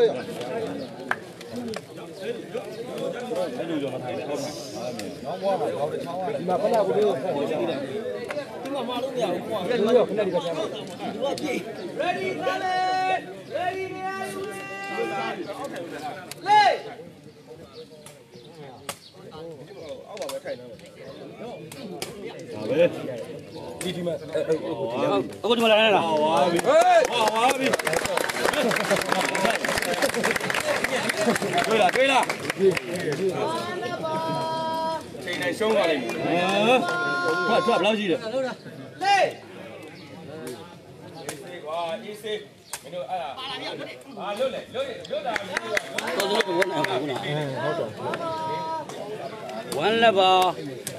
Aku cuma lain lah. Kêu là. Thầy này xông vào này. Chọn lâu gì được? Lên. Quán là bò.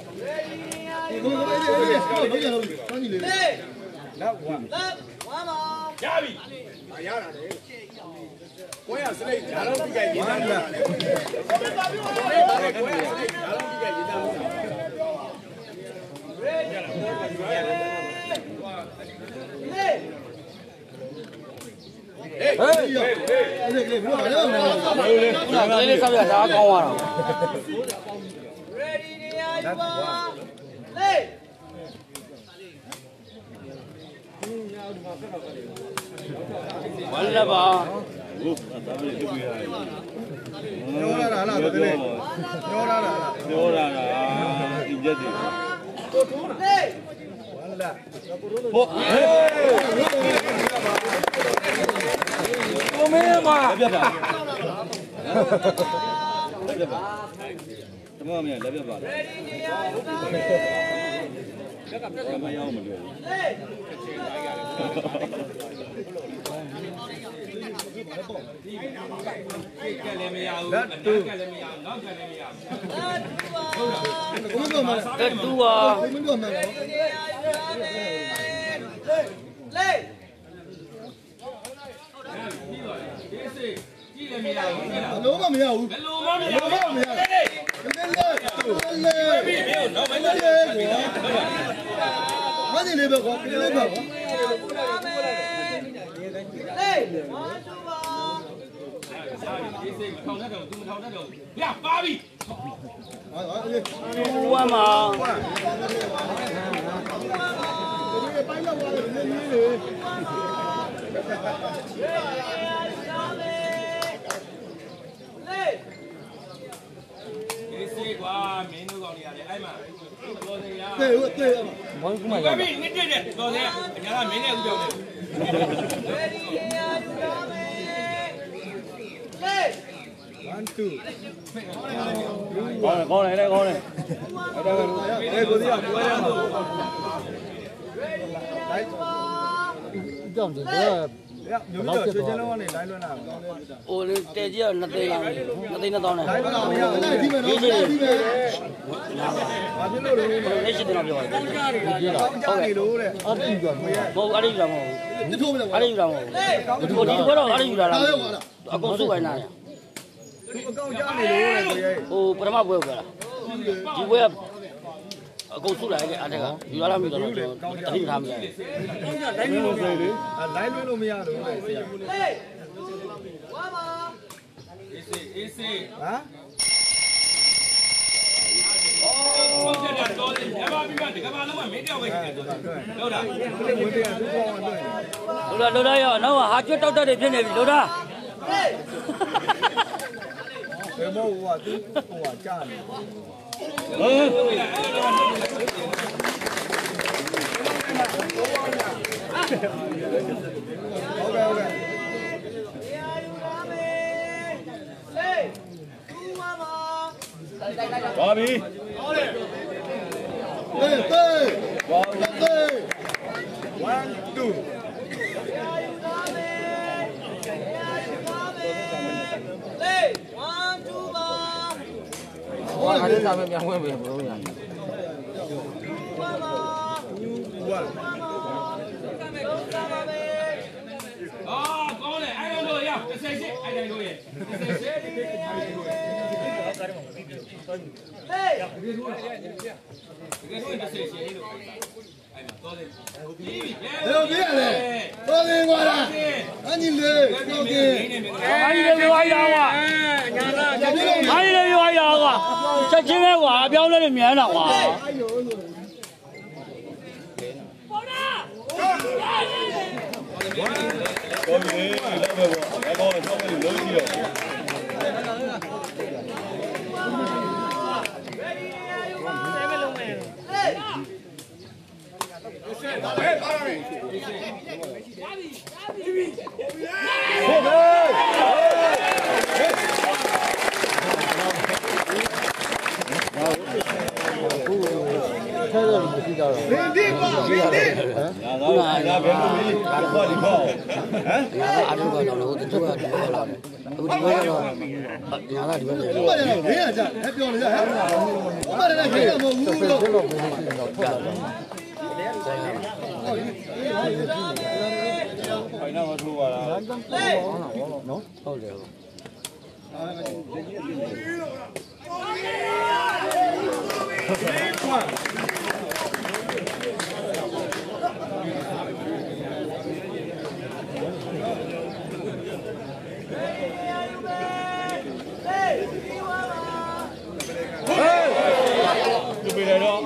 Wala ba? Con này đây con này. Đây cô đi à? Ủa tê chứ nó tê nó to này. Cái gì? Cái gì nó rồi? Một cái gì làm không? Cái gì làm không? Cô đi có đâu cái gì làm? Cô suy cái này. Oh, pertama boleh ke? Jiwa kau sudah ada kan? Di dalam itu tadi kami. Lain belum ya? Isi. Hah? Oh, Loda ya, nawa hajat tahu dah dia ni Loda. Mau buat tu, buat can. Bobby. One, two. Ada sampai yang gue belum ya. Oh, kau ni, I don't know ya. Kesini, I don't know ya. Hey. Hello, bien. Todo bien, guarda. Ani le, todo bien. Ani le. တာကွာအားရရွာရကွာချက်ချင်းပဲကွာအပြောင်းလဲနေမြန်တာကွာကိုကြီးလောက်ပဲပေါ့အကောင်းတော့ဆောက်လို့လုံးကြည့်တော့ညာဘယ်လိုလဲဘာလို့ခေါ်ဟမ်ညာအားထုတ်ကတော့လို့သူကဒီလိုလာတယ်အခုဒီဘက်ကတော့ညာလာဒီဘက်ကတော့ဘာလဲဘေးကကြာဟဲ့ပြောနေကြဟဲ့ဘာလဲဘေးကမဟုတ်ဘူးလို့တော့ဘေးရှိနေတော့ထွက်လာတယ်ခိုင်နာမထိုးပါလားနော်ဟုတ်တယ်ဒီပြေတော့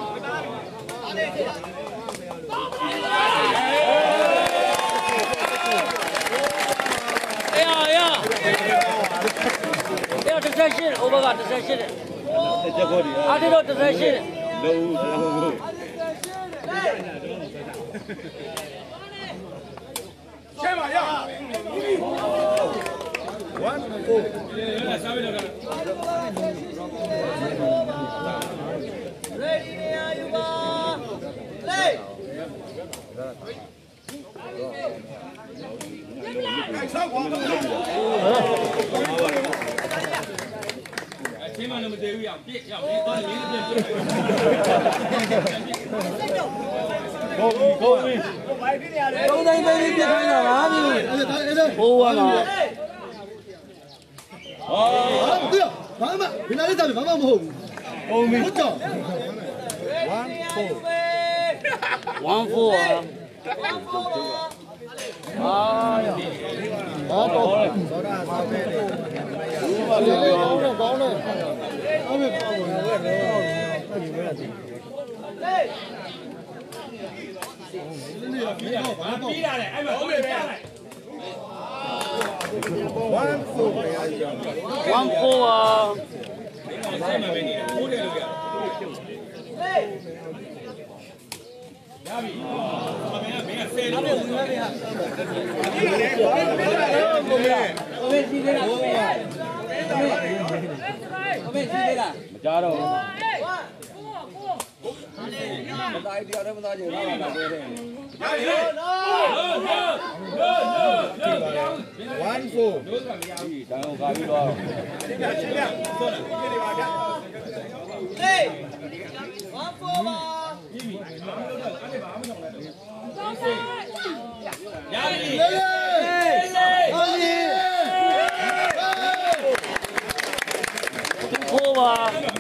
18 over က18တဲ့ချက်ခေါ်ဒီအားတော့18တဲ့လို့ချဲပါရ1 4စားပြီးတော့ready နေရယူပါလေဆောက်ပါချင်းမလည်းမတည်ဘူးရပြည့်ရလေးတော့လေးပြည့်ပြည့်ကိုပြီဘာဖြစ်နေရလဲ3တိုင်းပဲပြည့်ခိုင်းတာပါပြီဟိုးဝါမှာဟာတူဘာမှဘယ်လာလဲတာဘာမှမဟုတ်ဘူးဟုတ်ပြီဟုတ်တော့1 4 တော့ကောင်းတယ်ကောင်းတယ်ကောင်းတယ်အဲ့ဒီပေါ့ဝင်ရဲတော့အဲ့ဒီပဲလားဒီပြီးတာလေအဲ့မှာဟုတ်တယ်ပဲ1 4ဆက်မှာပဲနေတယ်ထိုးတယ်လို့ရတယ်ရပြီမင်းက10လို့ဝင်လာတယ်ဟာဒီလေဘာလို့လဲကိုမေကိုမေစီးသေးလားကိုမေကိုမေစီးသေးလားမကြတော့ဘူးမသားတရားလည်းမသားကြဘူးလားပြောတယ်1 4 လို့ကမရဘူးတန်အောင်ခါပြီးတော့ချင်းပြဆောလာဒီနေပါဗျဟေး1 4ပါပြီးပြီအဲ့ဒါဘာမှမဆောင်လိုက်တော့ရပြီဟေးဟိုပါ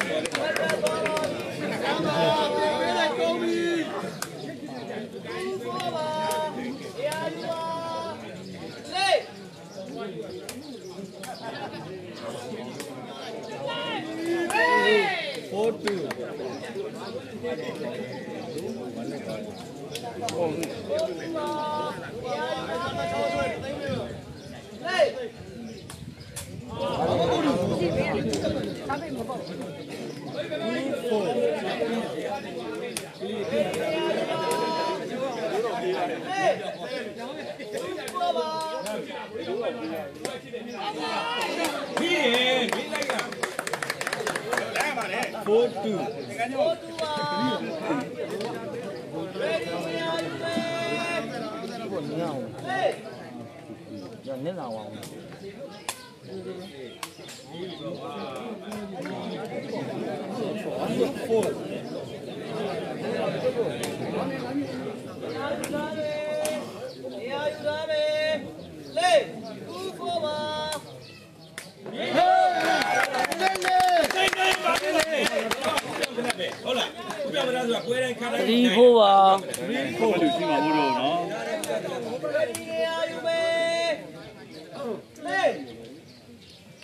ဒီဖို့ပါဖို့လူရှိမှာမို့တော့နော်ရ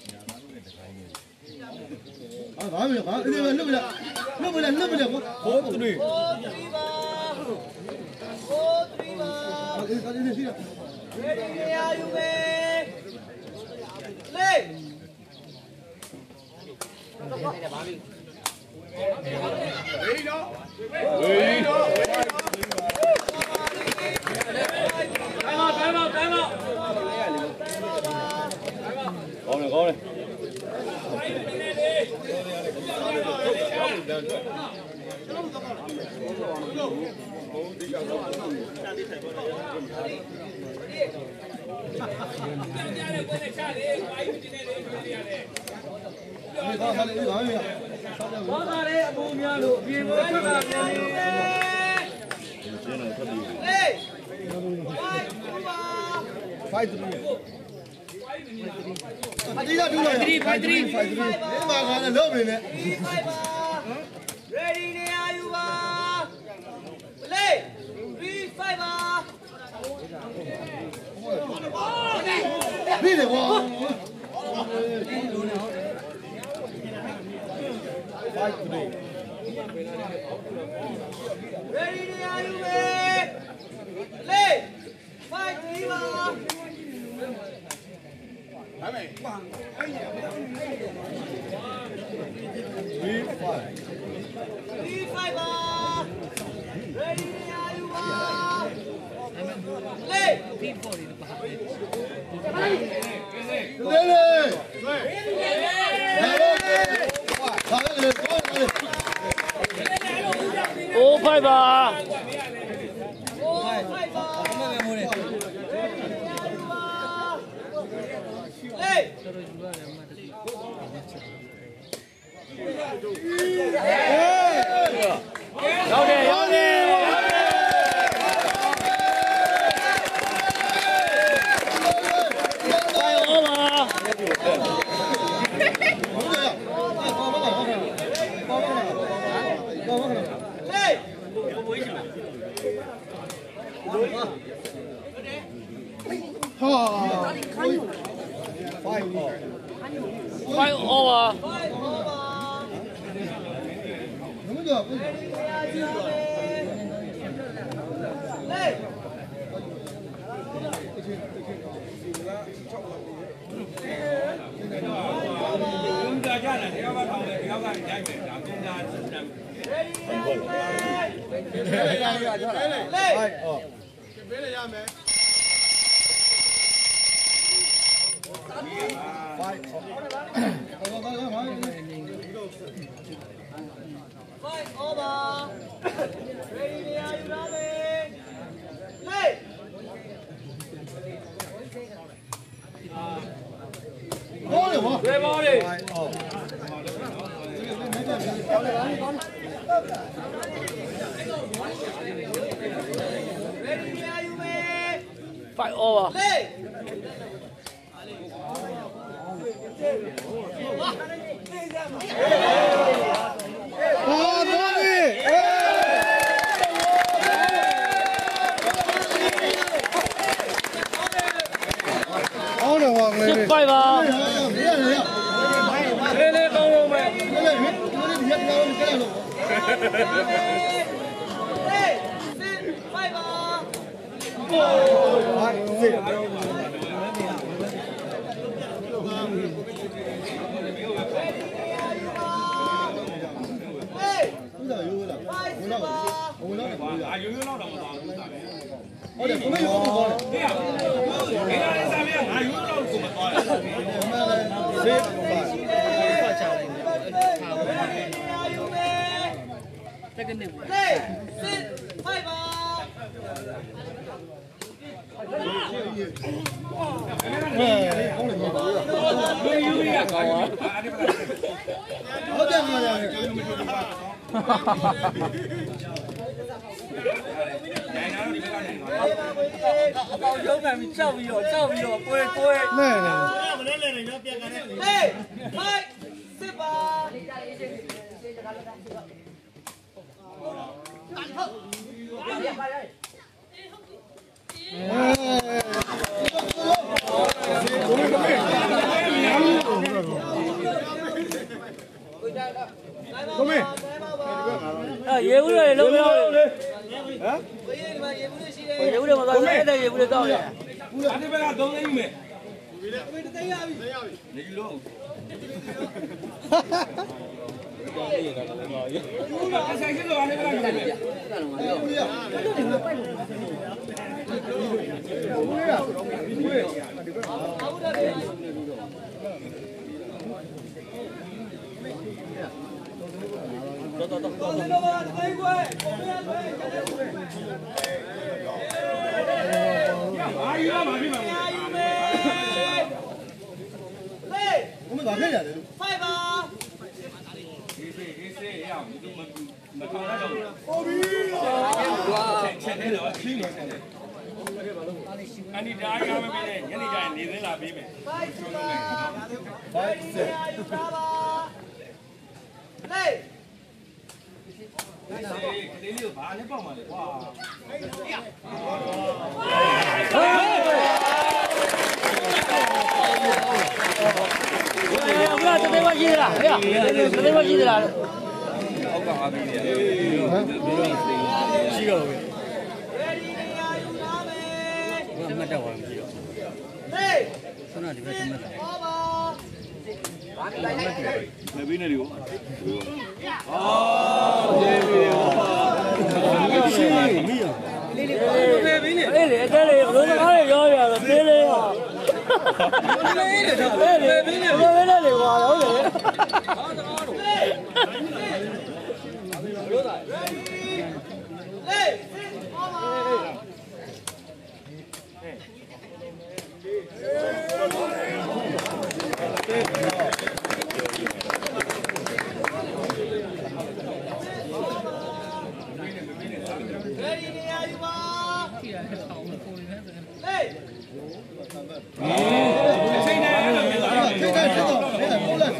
ဘာမလဲဘာအဲ့ဒီလွတ်မလဲကွာဟောတူလေးအဲ့ဒါလေးရှိရရေရယူမယ်လေဘာပြီဝေးတော့ကောင်းတယ်ဘောသားလေးအပူများလို့အပြင်ကိုထွက်လာပြန်နေ 5-3အတိရတူလာ5-3ဘာကလည်းလုံးနေနဲ့ ready နေရယူပါ play 3-5ပါပြီးတယ်ကွာ ready နေရယူမယ် play 5-3ပါ3-5 ready နေရယူပါ play โอ้5ပါရောက်တယ်5over 5 over 5ပါလေးကောင်းလုံးပဲရုံးကန်ပြီးကြောက်ပြီးတော့ကိုယ်နဲ့မလဲနေတော့ပြန်ကန်တယ်ဟေးဖိုက်စစ်ပါဟကိုမင်းရေဘူးတွေလုံးမလို့လေဟမ်ဝေးဒီမှာရေဘူးတွေရှိတယ်ရေဘူးတွေမသွားတဲ့ရေဘူးတွေတောက်တယ်အဲ့ဒီဘက်က3သိန်းမယ်ဝေးတသိရပြီနေယူလို့အဆိုင်ကြီးတော့အဲ့ဒီဘက်ကယူမယ်အာယူလာပါပြီပါကိုမင်းဘာဖြစ်ရတယ် 5ပါအေးစေးရအောင်ဒီမထောင်ရတော့ဟုတ်ပြီချက်နေတော့ချင်းနေတယ်အန်ဒီဒါရမပေးနဲ့ညနေကျရင်နေသေးလာပေးမယ် 5ပါ5ဆက်ပါလေကလေးလေးကိုဘာနဲ့ပေါက်မှလဲကွာဘုရားတသေးမရှိသလားဟဲ့တသေးမရှိသလားအောက်ကအားပေးနေရတယ်ရှိတော့ပြီ ready နေရာယူလာမယ်ဘုရားမှတ်တော့မရှိတော့ဟေးခုနကဒီဘက်မှတ်တာဟောပါမပေးနဲ့ဒီကိုရှင်းပြီမိရအဲ့လေအကဲလေဘလုံးကားတွေရောရတော့သေးလေးဟာသေးလေတော့သေးလေဘယ်လိုလဲလေကွာဟုတ်တယ်လေဟောပါ ready နေရာယူပါဟေးချိန်နေအဲ့လိုမျိုးလားထိတ်ထိတ်တော့ဟုတ်လား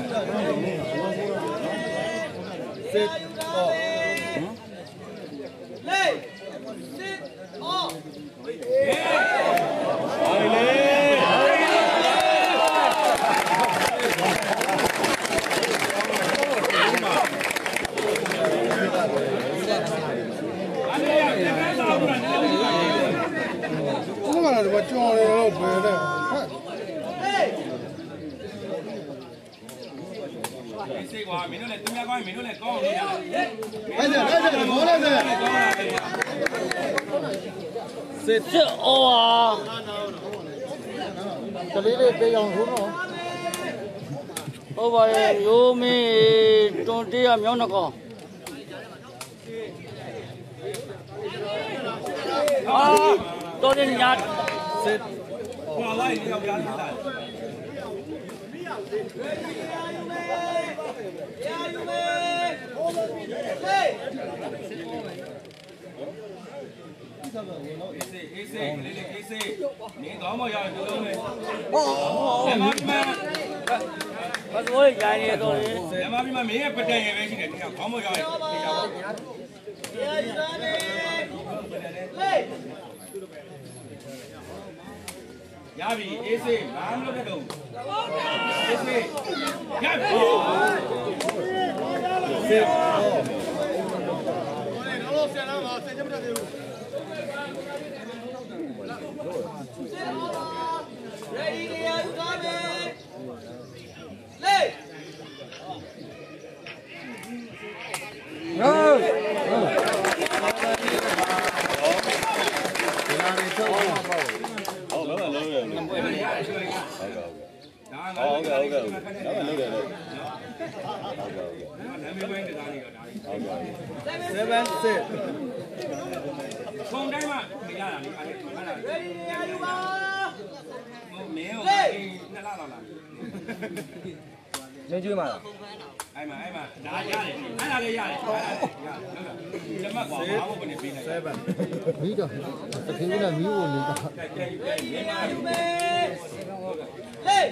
စစ်တော့လေစစ်ဟောကိုမကတော့ကြော်တယ်တော့ဘယ်တဲ့ဟဲ့ဟေးစေးကွာမင်းတို့လည်းသူများကောင်းမင်းတို့လည်းကောင်းလို့ရတယ်အဲ့ဒါဘောလိုက်တယ်စစ်အော်ဟာကလေးလေးတေးအောင်ဆိုတော့ဟုတ်ပါရဲ့ရိုးမင်းတွန်တေးရမြောင်းနှကောင်အာတော်တယ်ညာစစ်ကွာလိုက်နေရောက်ပြားနေတာရာယူမယ်ဟေးအေးစေးလေးလေးအေးစေးနေတော့မရဘူးလုံးမယ်ဟောမမမဘာလို့ရိုင်းနေတော့လေမမမမင်းရဲ့ပတန်ရယ်ပဲရှိတယ်ဒီကခေါင်းမရောက်ရင်ဒီကရာယူလာမယ်ဟေးရပြီအေးစေးဘာမှမလုပ်တော့အေးစေးရပြီစစ်တော့ ready နေရာယူလာမယ်လေဟုတ်လုံးလုံးရလုံးပွဲရရရှိရဒါငါဟုတ်ကဲ့ဟုတ်ကဲ့ဒါမှလုံးတယ်လို့နာမည်ပိုင်းတရားလေးကဒါလေးဟုတ်ကဲ့ 7စစ်ပုံတိုင်းမှာမရတာလေအဲ့ဒါ ready နေရာယူပါမင်းကိုနှစ်လလောက်လာကျွေးကျွေးမှာလားအဲ့မှာဒါရတယ်အဲ့ဒါလည်းရတယ်ဟုတ်လားလက်မှတ်ကွာဘာမှမနေပေးနိုင် 7 ဘူးမီးတော့တခင်ကလည်းမီးကိုနေတာကဲမင်းမယူမယ်ဟေး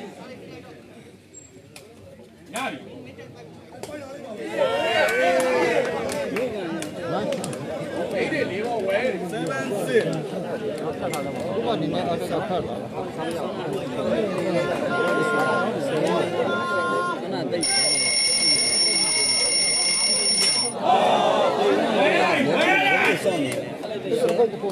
ရပြီ 7စစ်ဘုရားဒီနေ့အတက်ခတ်လာခဏတိတ်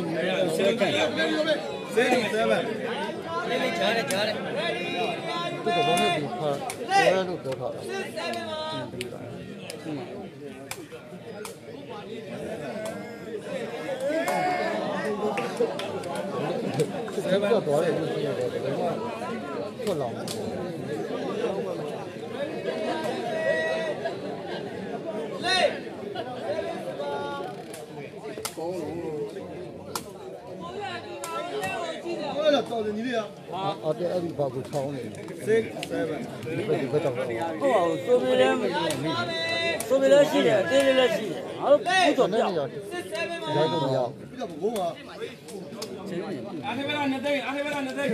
到底你的呀？啊，对，二里八股超呢。6、7。你快找我。 哦，说明了是的，对了是的，好，不错的。 来都不要。比较不公啊。 阿黑不让你对，阿黑不让你对。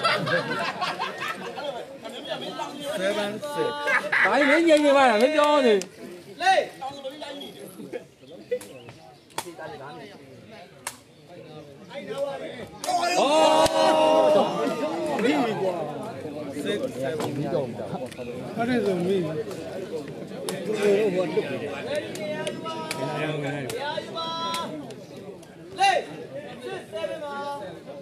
7、6。 大一年纪嘛，没标呢。 来。 他这种没。 来，是7吗？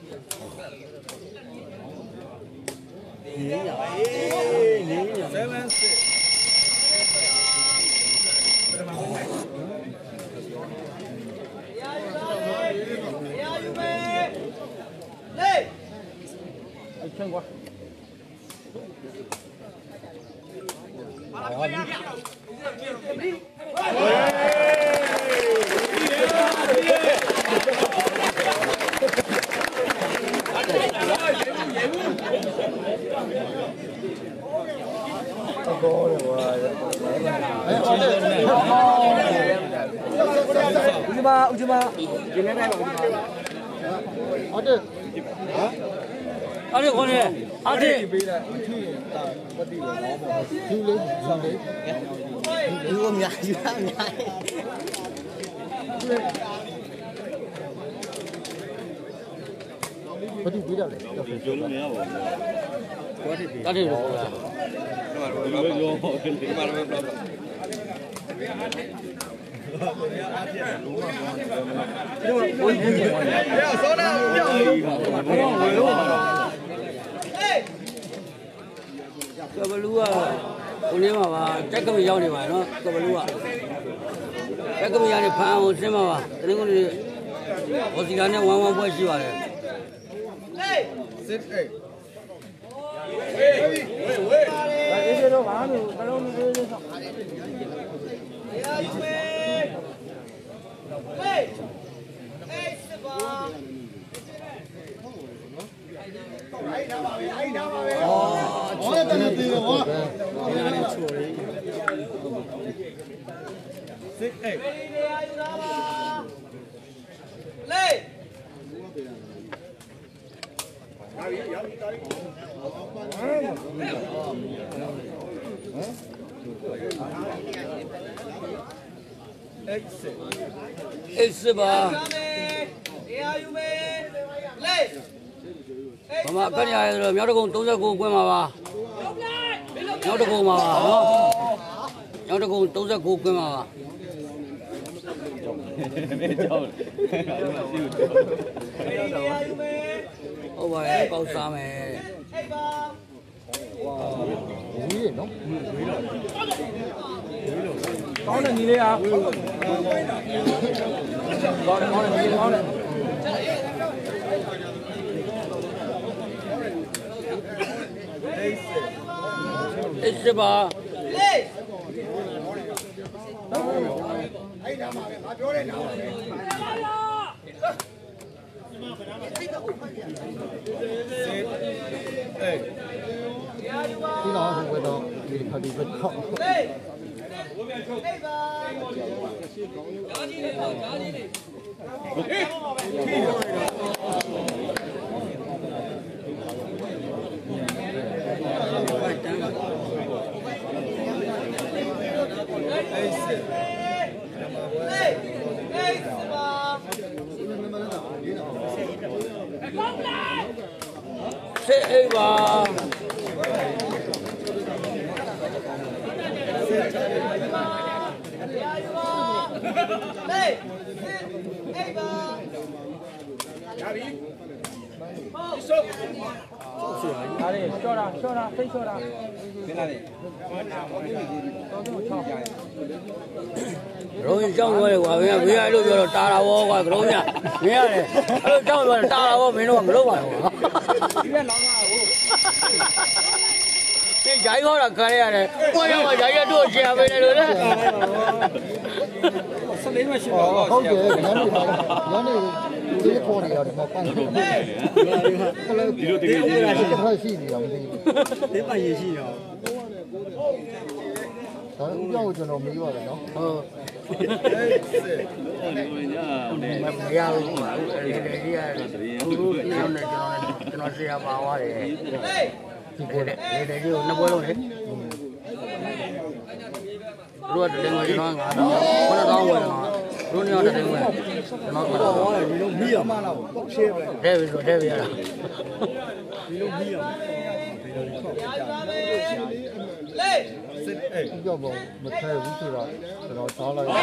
全国。 우지마 어디? 아니 거네 아니 이거 냐 어디 비려래? 아니ကဘလူးကကိုနေမှာပါတက်ကမရောက်နေပါနော်ကဘလူးကတက်ကမရနေဖန်အောင်ဆင်းမှာပါတနင်္ဂနွေဘောစီကာနဲ့ဝမ်းဝမ်းပွဲရှိပါတယ်ဒါဒီတော့ဘာလို့ဘလုံးလေးလေးဆောက်我也在那对着我。 X 吧。ဘာမှအခက်ရရတော့မြောက်တကုံ39ကွင်းမှာပါမြောက်တကုံမှာပါနော်မြောက်တကုံ39ကွင်းမှာပါဟုတ်ပါရဲ့ပေါက်စားမယ်ဝေးရနော်ကောင်းတယ်ညီလေးอ่ะကောင်းတယ်ညီလေးကောင်းတယ်X ပါလေးအဲ့ဒါမှပဲငါပြောတဲ့နာပါပဲဒီတော့ဟိုကတော့ဒီဖတ်ဒီဘက်တော့လေးလေးပါဂျာကြီးလေးပေါ့ဂျာကြီးလေးစစ်အိပ်ပါလေး人讲过的话，没路就打了我，我不呀，没嘞，讲过打了我，没弄没弄完我。这家伙了，可怜嘞，我要我家也多钱回来了嘞。 好嘅，人哋啲貨嚟又點啊？關係呢個係先有啲，你乜嘢先有？但係邊個做到尾喎？哦。မရဘူးမှာဒီကကျွန်တော်ဆရာပါသွားတယ်ဒီကိုလေဒီကိုနှစ်ပွဲလုံးလေတို့ကတည်းကကျွန်တော်9000 9000ဝင်တော့တို့နေတော့တည်းကကျွန်တော်ကတော့ဒီလိုပြီးရမှာလားရှင်းပဲတဲ့ပြီဆိုတဲ့ပြီရတာဒီလိုပြီးရမှာလေပြောပေါ့မထဲဘူးဆိုတော့ကျွန်တော်စားလိုက်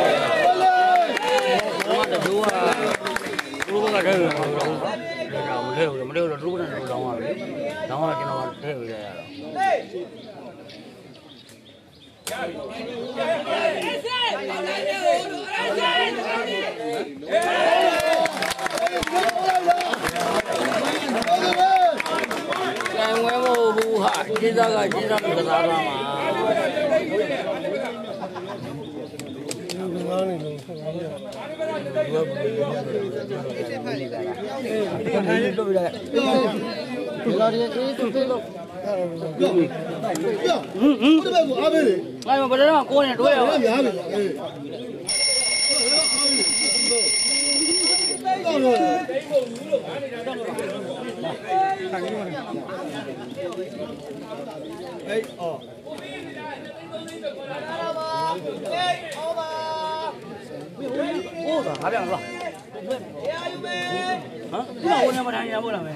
တော့တူကတူကတည်းကမလဲတော့တူကလည်းလောင်းပါပဲလောင်းတော့ကျွန်တော်ထည့်ပေးလိုက်ရတော့ဝဲမဟုတ်ဘူးဟာကျေးဇူးကကျေးဇူးကစားပါမှာ还这样是吧？啊？那我那么长时间不了没？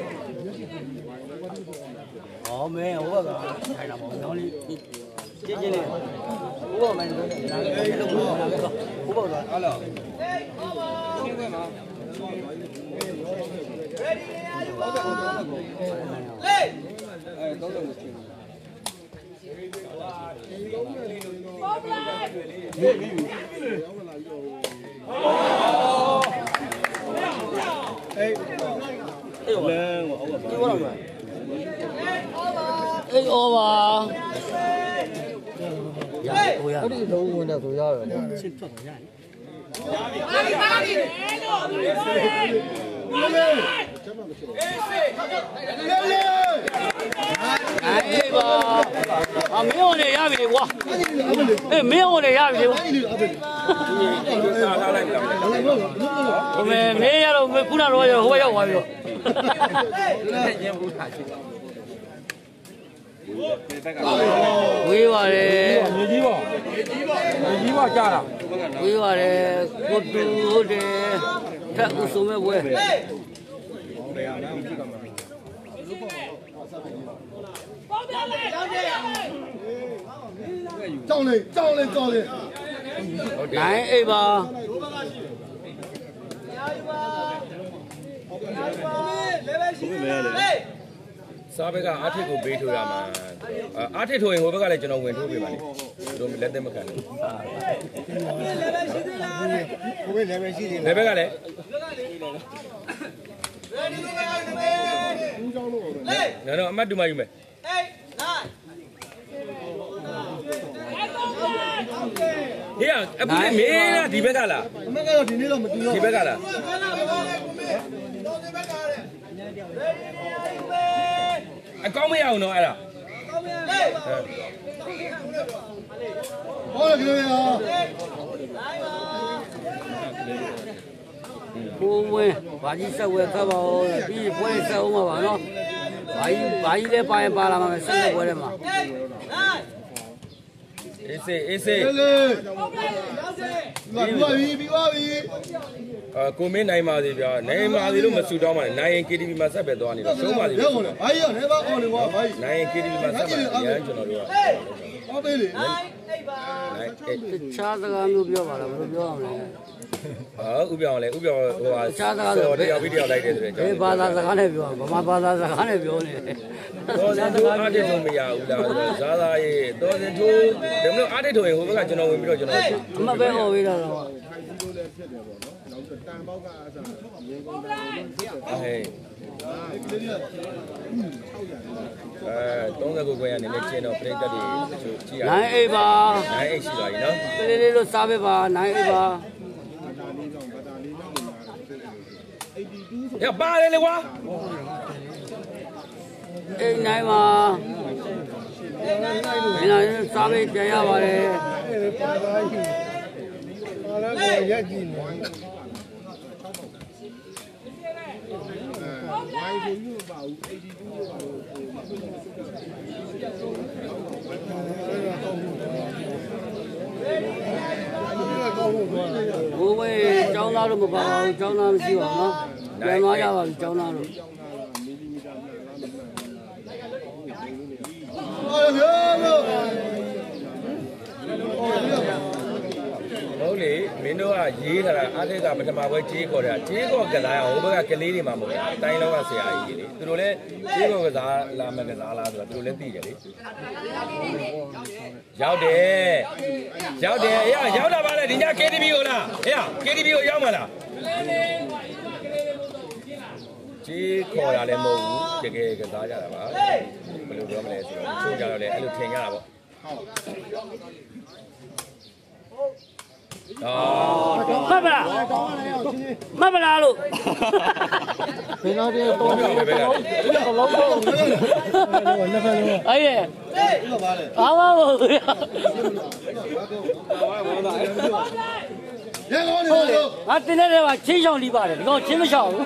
哦，没有，我个太难了，你姐姐呢？我们哪个我不知道。好了。哎，都这么去。哎，哎呦，你过来没？哎呦吧，我这头问的多少了？哎吧，啊，没有那压力我，哎，没有那压力我。我们没有了，没不能说我要我有。威瓦嘞，你把加了，威瓦嘞，我都的，他无所谓我。照嘞，来 A 吧。 စားဘက်ကအားထစ်ကိုပေးထိုးရမှာအားထစ်ထိုးရင်ဟိုဘက်ကလည်းကျွန်တော်ဝင်ထိုးပေးပါလိမ့်သူတို့လက်သက်မခံဘူးဟိုဘက်လည်းရှိသေးတယ်ဘက်ကလည်းနော်အမတ်တူမယူမယ်ဟေးအခုလေးမင်းလားဒီဘက်ကလားအမကတော့ဒီနေ့တော့မတူတော့ဒီဘက်ကလားအကောင်းမရအောင်တော့အဲ့ဒါဟောကြည့်ရအောင်ကိုဝင်းဘာကြီးဆက်ဝဲခတ်ပါဦးပြီးပွဲဆက်အောင်ပါနော်ဘာကြီးလည်းပါရင်ပါလာမှာဆက်လက်ပွဲထဲမှာအေးစေးပြီးပါပြီကိုမင်းနိုင်ပါသေးဗျာနိုင်ပါသေးလို့မဆူတောင်းပါနဲ့နိုင်ရင် KTV မှာဆက်ပဲသွားနေတော့ရှုံးပါသေးတယ်ဘာကြီးရောနေပါအောင်လေကွာဘာကြီးနိုင်ရင် KTV မှာဆက်ပါရမ်းကျွန်တော်တို့ကဟောပေးလေခြားစကားမျိုးပြောပါလားဘယ်လိုပြောအောင်လဲဥပြောင်းလေဥပြောင်းဟိုဟာခြားစကားဆိုတရားပြီးတရားလိုက်တယ်ဆိုတဲ့ကြောင့်ဘာသာစကားနဲ့ပြောဗမာဘာသာစကားနဲ့ပြောနေတော်စင်ထိုးအားတစ်ထုံမရဘူးလားဇာသာရေးတော်စင်ထိုးဒါမလို့အားတစ်ထုံရင်ဟိုဘက်ကကျွန်တော်ဝင်ပြီးတော့ကျွန်တော်အမှတ်ပဲဟောပေးတာတော့တန်ပေါက်ကအဲ့ဒါရေကုန်တန်ဟေး 39ခွဲရနေနဲ့ကျင်းတော့ပြိတ္တတွေကြည့်ရနိုင်အိပ်ပါနိုင်အိပ်ရှိပါပြီနော်ကလေးလေးလို့စားပေးပါနိုင်အိပ်ပါရပါတယ်လေကွာအိမ်နိုင်ပါနိုင်စားပေးကြရပါတယ်ပါလာကိုရက်ကြည့်နေဝိုင်းကိုယူပါဦး82လို့ပါဘိုးဝဲကျောင်းသားတို့မပါဘူးကျောင်းသားမရှိပါဘူးနော်ပြန်သွားကြပါပြီကျောင်းသားတို့ဟုတ်လေမင်းတို့ကရေးထားတာအားသေးကပထမပွဲကြေးခေါ်တာကြေးခေါ်ကစားအောင်ဟိုဘက်ကကလေးတွေမှမဟုတ်ဘူးအတိုင်းလောကဆရာကြီးတွေလေသူတို့လည်းကြေးခေါ်ကစားလာမကစားလားဆိုတော့သူတို့လည်းသိတယ်လေရောက်တယ်ရောက်တာပါလေဒီည KTV ကိုလားဟဲ့ KTV ကိုရောက်မလားကြေးခေါ်တာလည်းမဟုတ်ဘူးတကယ်ကစားကြတာပါဘယ်လိုပြောမလဲဆိုတော့ချိုးကြတော့လေအဲ့လိုထင်ကြတာပေါ့မှတ်ပါလားလို့ဘယ်တော့တည်းတော့ပြောပဲလားလုံးတော့နှစ်ဖက်လုံးအေးရအားမဟုတ်ဘူးရကောင်းနေလို့ငါတင်းတဲ့ကချင်းချောင်းလိပါတယ်ဒီကောင်ချင်းမချောင်းဘူး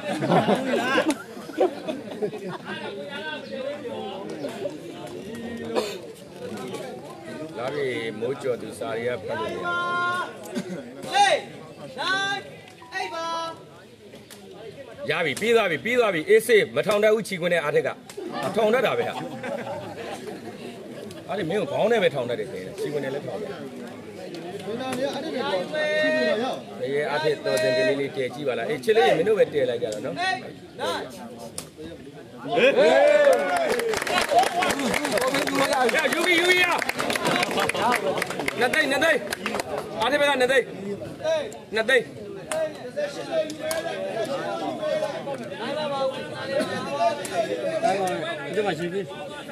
လာပြီမိုးကြော်သူစာရီကဖတ်လို့ရရပြီပြီးသွားပြီအေးစေးမထောင်တတ်ဘူးချီခွင်းတဲ့အားထက်ကထောင်တတ်တာပဲဟာအဲ့ဒီမင်းကိုခေါင်းနဲ့ပဲထောင်တတ်တယ်ခင်ဗျချီခွင်းနဲ့လည်းထောင်တယ်ဒီနာနေအဲ့ဒီတော့ချီခွင်းရအောင်အေးအားထက်တော်စင်ကလေးလေးတည်ကြည့်ပါလားအေးချစ်လေးမင်းတို့ပဲတည်လိုက်ကြတော့နော်ယူပြီရနှစ်သိန်းအားထက်ပဲလားနှစ်သိန်းဒီမှာရှိပြီ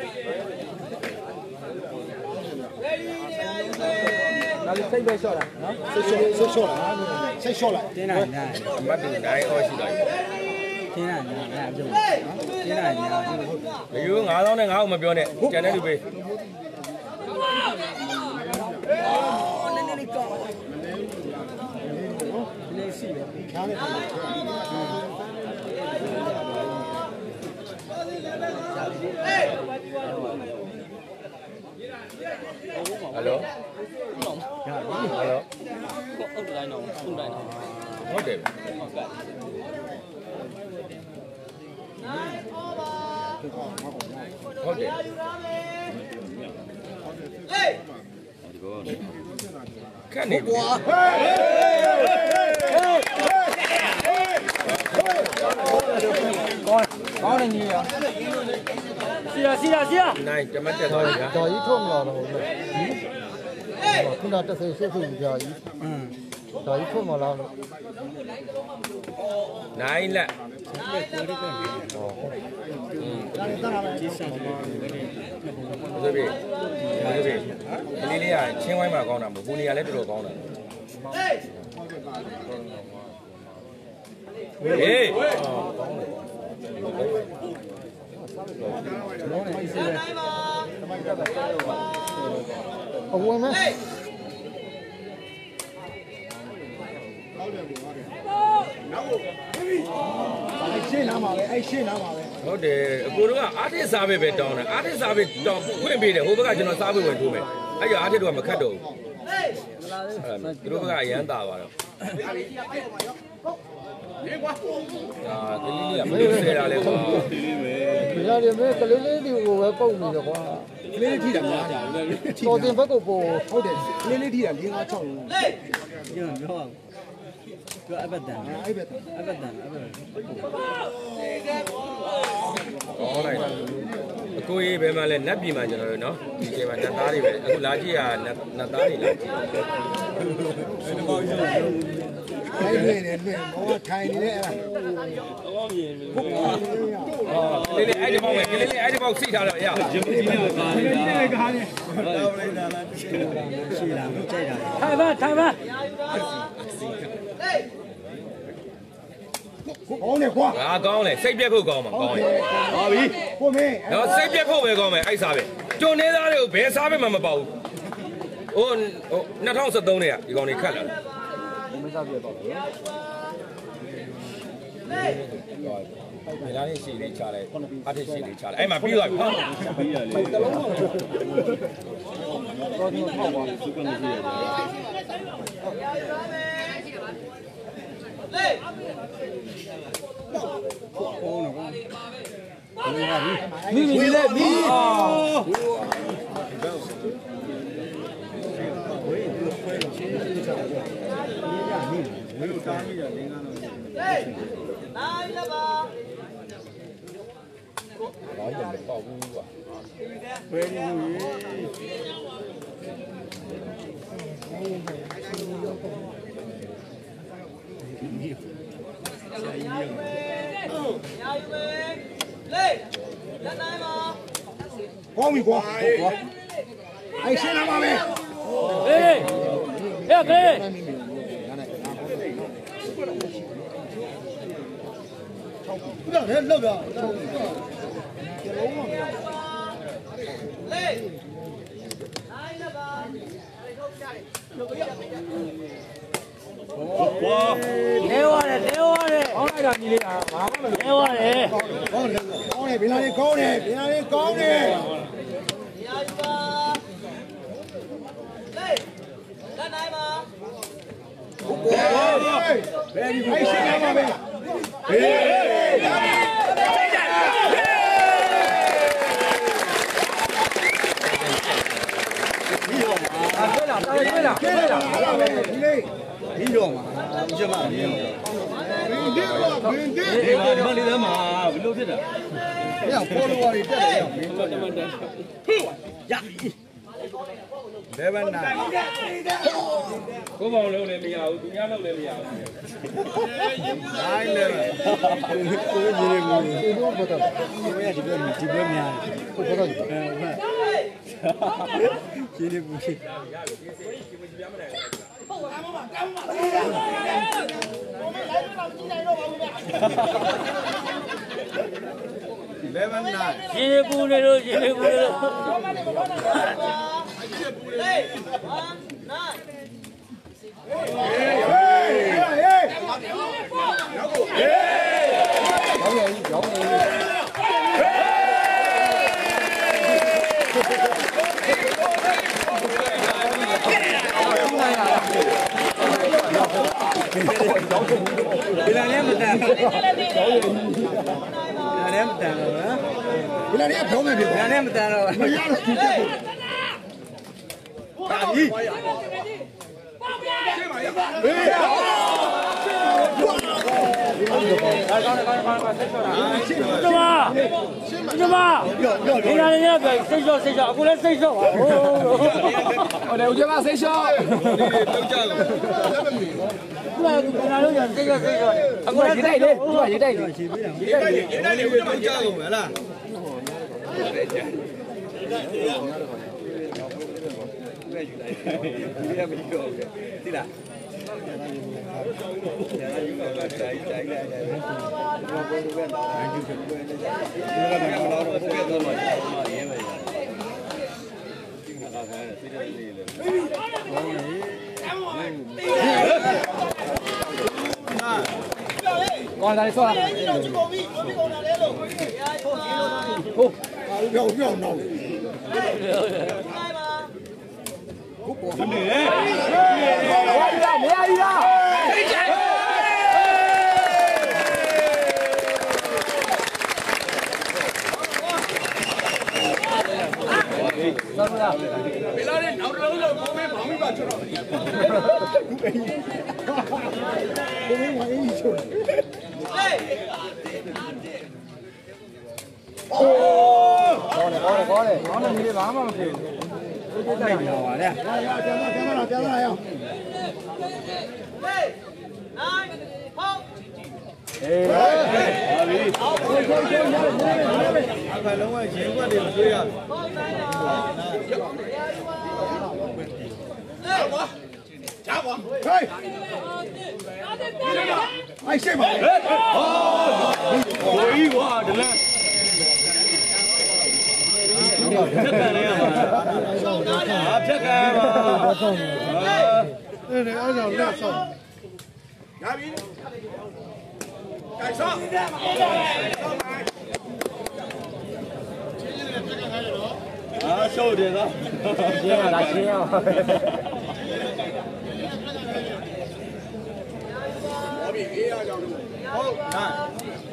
ဒါလေးစိတ်ပဲလျှော့တာနော်စိတ်လျှော့တာစိတ်လျှော့လိုက်တင်းနိုင်ညာအမတ်တူနိုင်အော်ရှိသွားပြီတင်းနိုင်ညာအဲ့ဒါပြောတင်းနိုင်ညာလေယူ9000နဲ့9အောင်မပြောနဲ့ကျန်တဲ့လူပေးဟယ်လိုဟုတ်တိုင်းတော့ဟုတ်တယ်ခက်နေကွာကောင်းနေကြီးရစီရနိုင်တမတ်တက်သွားပြီဗျာဒါကြီးထုတ်မလာတော့ဘူးခုနတက်ဆေးဆွတ်ကြာကြီးဒါကြီးထုတ်မလာလို့နိုင်လက်ဟုတ်ပြီဒီလေးကချင်းဝိုင်းမှာကောင်းတာမဟုတ်ဘူးနေရာလည်းတော်တော်ကောင်းတာဟေးအဝင်မဲရှင်းနားမှာပဲအဲ့ရှင်းနားမှာပဲဟုတ်တယ်အကိုတို့ကအာတစ်စားပဲတောင်းတယ်အာတစ်စားပဲတောင်းဖွင့်ပေးတယ်ဟိုဘက်ကကျွန်တော်စားပဲဝင်ထိုးမယ်အဲ့ရအားထက်တော့မခတ်တော့ဘူးသူတို့ကအရန်တာသွားတော့အာကလေးလေးကမလို့ဆဲတာလဲကွာရတယ်မဲကလေးလေးတွေကိုပဲပုတ်နေတယ်ကွာကလေးလေးထိတာများတယ်တော်တင်ဘက်ကပေါ်ဟုတ်တယ်ကလေးလေးထိတာ4 5 6လုံးကျန်ပြောအောင်သူအဘဒန်အဲ့ဘက်အဘဒန်အဘဒန်ဟောလိုက်တာအကိုကြီးဘယ်မှာလဲနတ်ပြည်မှာကျွန်တော်တို့နော်ဒီချိန်မှာနတ်သားတွေပဲအခုလာကြည့်ရနတ်သားတွေလာကြည့်အဲ့ဒီနေနေဘောထိုင်နေတယ်အဲ့ဒါတော့မြင်ပြီလေးလေးအဲ့ဒီပေါက်ပဲကလေးလေးအဲ့ဒီပေါက်စိတ်ထားတော့ရဂျမကြီးနဲ့ကားနေတာကားနေတော့လိုက်တာလားရှိတာမကြိုက်တာထိုင်ပါကောင်းတယ်ကွာဟာကောင်းတယ်စိတ်ပြက်ဖို့ကောင်းမှာကောင်းရင်ပါပြီကိုမင်းတော့စိတ်ပြက်ဖို့ပဲကောင်းမယ်အဲ့စားပဲကျွန်းနေသားတွေကိုဘယ်စားပဲမှမပေါဘူးဟို2013เนี่ยဒီကောင်တွေခတ်လာတယ်မစားပြတော့ဒီလားနေရှိလေးချလိုက်အထက်ရှိလေးချလိုက်အဲ့မှာပြီးသွားပြီဟာပြီးရလေတလုံးတော့တော့ဒီထောက်ပါစုကမရှိရတယ်မိလေမိကောင်းပြီကွာအဲ့ရှင်းလာပါမယ်ဟေးဟဲ့ကလေး不让人漏着。 哇！来哇嘞，来哇嘞！好来着，你的啊，来哇嘞！ 高嘞，高嘞，别让人高嘞，别让人高嘞。哎，谁来嘛呗？ 你知道吗？你知道吗？你们里头嘛，不都是的？ 你看，跑路啊，你这样， 呀！ 来吧，那。 ကိုပေါင်းလုံးလည်းမရဘူးသူများလုံးလည်းမရဘူးနိုင်လေကိုကြီးလေးကိုတော့ဘာတော့ဒီဘက်များကိုတော့ကြီးလေးဘူးရှိလေမနာရှင်းပူနေလို့ရှင်းပူနေလို့ဒီလာနဲ့မတန်ဘူးဒီလာနဲ့မတန်တော့ဗျာဒီလာနဲ့ပြောမယ်ပြောဒီလာနဲ့မတန်တော့မရတော့ပါပြီကျမဒီလာနဲ့ပဲစိတ်လျှော့အခုလည်းစိတ်လျှော့ပါဟိုတယ်ဦးကျမစိတ်လျှော့လောက်ကြလို့ဒီလာလို့ရစိတ်လျှော့အခုရေးတိုက်လေသူကရေးတိုက်လေရေးတိုက်လေလောက်ကြလို့မလားဒီလားကောင်းတယ်ဆိုဟုတ်ပြောနော်哎，谁嘛？可以哇，这来。别干嘛！那按照来上。亚比，盖上。啊，小点子。行啊，大行啊。好，来。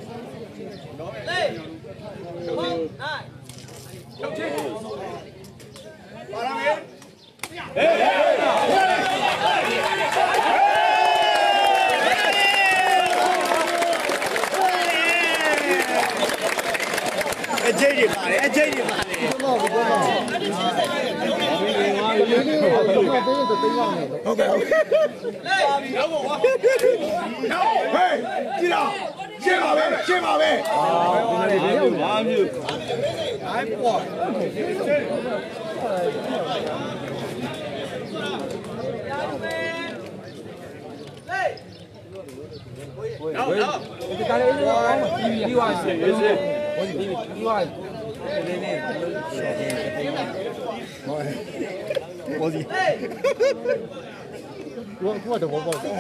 我的我。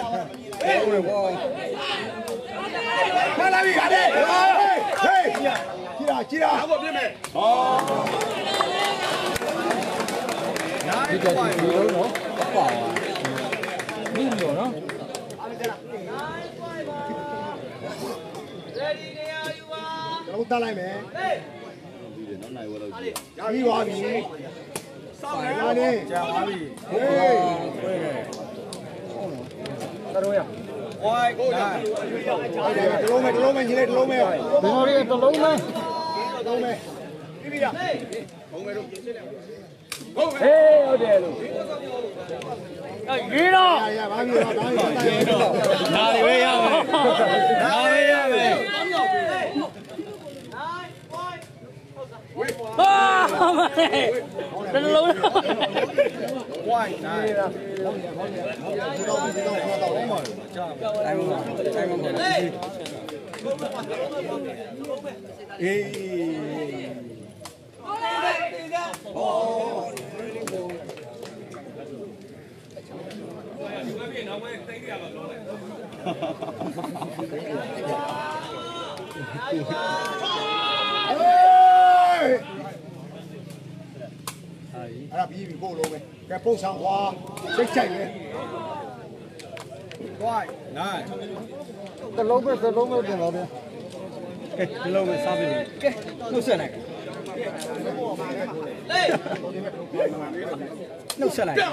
快来比卡的！嘿，记啦！哦。这个是有喏，爆啊！没有喏。老大来没？一瓦米。哪里？加瓦米。Tao đâu vậy? Ôi, đồ lô mày nhìn đây, đồ lô mày. Đồ đi, đồ lô mày. Đồ mày. Đi đi à? Ê, ở đây luôn. Ghi đó. Dạ, bao nhiêu đó, bao nhiêu. Nào đi về à mày. Nào về à mày. À, mày. Đồ lô. Quay, này. Bị cô luôn mày, cái bông sang hoa, xích chạy mày. Quay, này. Cái lông mày tiền nào đi? Cái lông mày sao vậy? Cái, nó sửa này. Nó sửa này.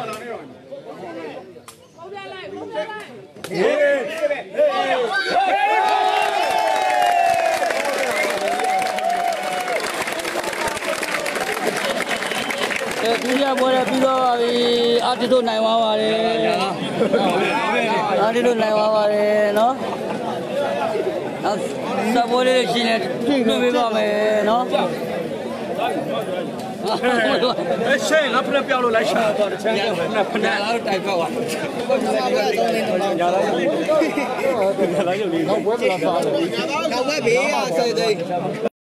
Chúng ta mua ra video thì attitude này vào đi, attitude này vào đi, nó, sao mua đi xin này, tôi mới vào mày, nó. Xe nó phải béo lại xe, nó phải Nhà tài phao à? Nó quét là sao? Không có bị sợi gì.